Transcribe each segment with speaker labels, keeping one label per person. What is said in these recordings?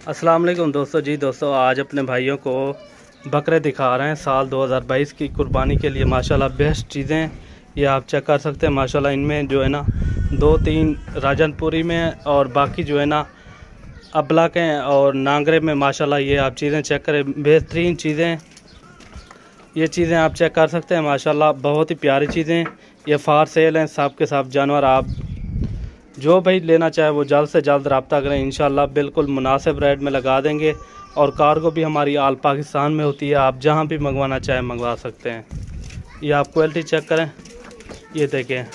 Speaker 1: अस्सलाम वालेकुम दोस्तों आज अपने भाइयों को बकरे दिखा रहे हैं साल 2022 की कुर्बानी के लिए। माशाल्लाह बेस्ट चीज़ें ये आप चेक कर सकते हैं। माशाल्लाह इनमें जो है ना 2-3 राजनपुरी में और बाकी जो है ना अबला के और नांगरे में। माशाल्लाह ये आप चीज़ें चेक करें, बेहतरीन चीज़ें, ये चीज़ें आप चेक कर सकते हैं। माशाल्लाह बहुत ही प्यारी चीज़ें, ये फार सेल हैं। सब के सब जानवर आप जो भाई लेना चाहे वो जल्द से जल्द रब्ता करें। इंशाल्लाह बिल्कुल मुनासिब रेट में लगा देंगे। और कार्गो भी हमारी आल पाकिस्तान में होती है, आप जहां भी मंगवाना चाहें मंगवा सकते हैं। ये आप क्वालिटी चेक करें, ये देखें।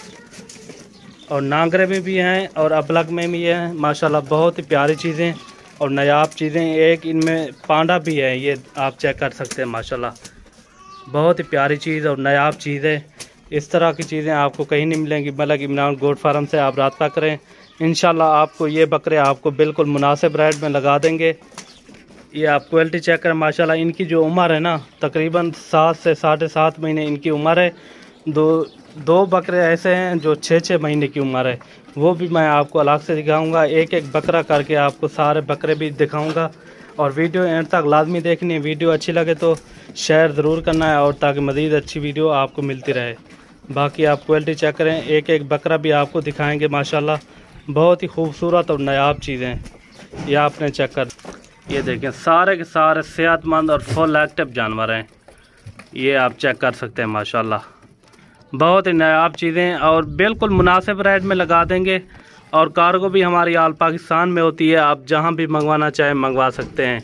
Speaker 1: और नांगरे में भी हैं और अबलग में भी हैं। माशाल्लाह बहुत ही प्यारी चीज़ें और नायाब चीज़ें। एक इनमें पांडा भी है, ये आप चेक कर सकते हैं। माशाल्लाह बहुत ही प्यारी चीज़ और नायाब चीज़ है। इस तरह की चीज़ें आपको कहीं नहीं मिलेंगी। मलिक इमरान गोट फार्म से आप रब्ता करें, इंशाल्लाह आपको ये बकरे आपको बिल्कुल मुनासिब रेट में लगा देंगे। ये आप क्वालिटी चेक करें। माशाल्लाह इनकी जो उम्र है ना तकरीबन 7 से 7.5 महीने इनकी उम्र है। दो बकरे ऐसे हैं जो 6 महीने की उम्र है, वो भी मैं आपको अलग से दिखाऊँगा। एक एक बकरा करके आपको सारे बकरे भी दिखाऊँगा। और वीडियो एंड तक लाजमी देखनी है। वीडियो अच्छी लगे तो शेयर ज़रूर करना है, और ताकि मज़ीद अच्छी वीडियो आपको मिलती रहे। बाकी आप क्वालिटी चेक करें, एक एक बकरा भी आपको दिखाएंगे। माशाल्लाह बहुत ही खूबसूरत और नायाब चीज़ें ये आपने चेक कर, ये देखें सारे के सारे सेहतमंद और फुल एक्टिव जानवर हैं। ये आप चेक कर सकते हैं। माशाल्लाह बहुत ही नायाब चीज़ें और बिल्कुल मुनासिब रेट में लगा देंगे। और कार्गो भी हमारी आल पाकिस्तान में होती है, आप जहां भी मंगवाना चाहें मंगवा सकते हैं।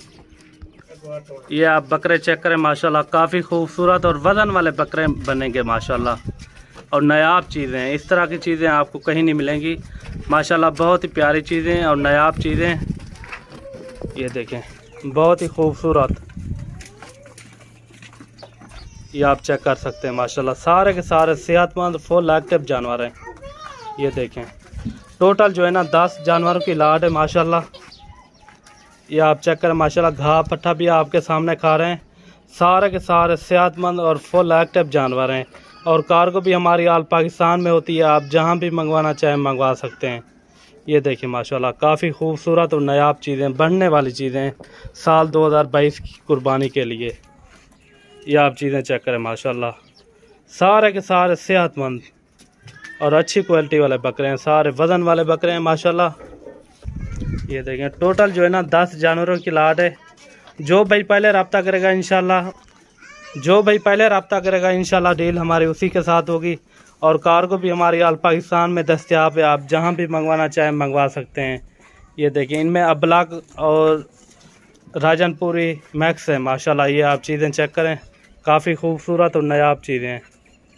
Speaker 1: ये आप बकरे चेक करें। माशाल्लाह काफ़ी खूबसूरत और वज़न वाले बकरे बनेंगे माशाल्लाह। और नायाब चीज़ें हैं, इस तरह की चीज़ें आपको कहीं नहीं मिलेंगी। माशाल्लाह बहुत ही प्यारी चीज़ें और नायाब चीज़ें। ये देखें बहुत ही खूबसूरत, ये आप चेक कर सकते हैं। माशाल्लाह सारे के सारे सेहतमंद फुल एक्टिव जानवर हैं। ये देखें टोटल जो है ना 10 जानवरों की लाट है। माशाल्लाह ये आप चेक करें। माशाल्लाह घाह पट्ठा भी आपके सामने खा रहे हैं। सारे के सारे सेहतमंद और फुल एक्टिव जानवर हैं। और कार्गो भी हमारी आल पाकिस्तान में होती है, आप जहां भी मंगवाना चाहें मंगवा सकते हैं। ये देखिए माशाल्लाह काफ़ी खूबसूरत और नायाब चीज़ें, बढ़ने वाली चीज़ें साल 2022 की कुर्बानी के लिए। ये आप चीज़ें चेक करें। माशाल्लाह सारे के सारे सेहतमंद और अच्छी क्वालिटी वाले बकरे हैं, सारे वज़न वाले बकरे हैं माशाल्लाह। ये देखें टोटल जो है ना 10 जानवरों की लाट है। जो भाई पहले रब्ता करेगा इंशाल्लाह डील हमारी उसी के साथ होगी। और कार्गो भी हमारी आल पाकिस्तान में दस्तयाब है, आप जहां भी मंगवाना चाहें मंगवा सकते हैं। ये देखिए इनमें अबलाग और राजनपुरी मैक्स है। माशाल्लाह ये आप चीज़ें चेक करें, काफ़ी खूबसूरत और नायाब चीज़ें हैं।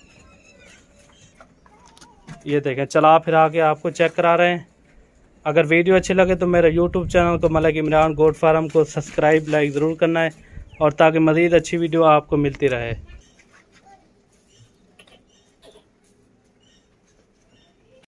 Speaker 1: ये देखें चला फिरा के आपको चेक करा रहे हैं। अगर वीडियो अच्छी लगे तो मेरे YouTube चैनल को मलिक इमरान गोट फार्म को सब्सक्राइब लाइक ज़रूर करना है, और ताकि मज़ीद अच्छी वीडियो आपको मिलती रहे।